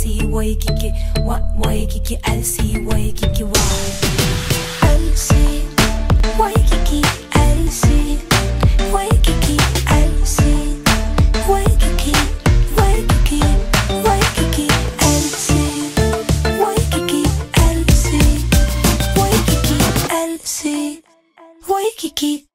LC, Waikiki, Waikiki, LC, Waikiki, LC, Waikiki, LC, Waikiki, LC, Waikiki, Waikiki, Waikiki, LC, Waikiki, LC, Waikiki, LC, Waikiki.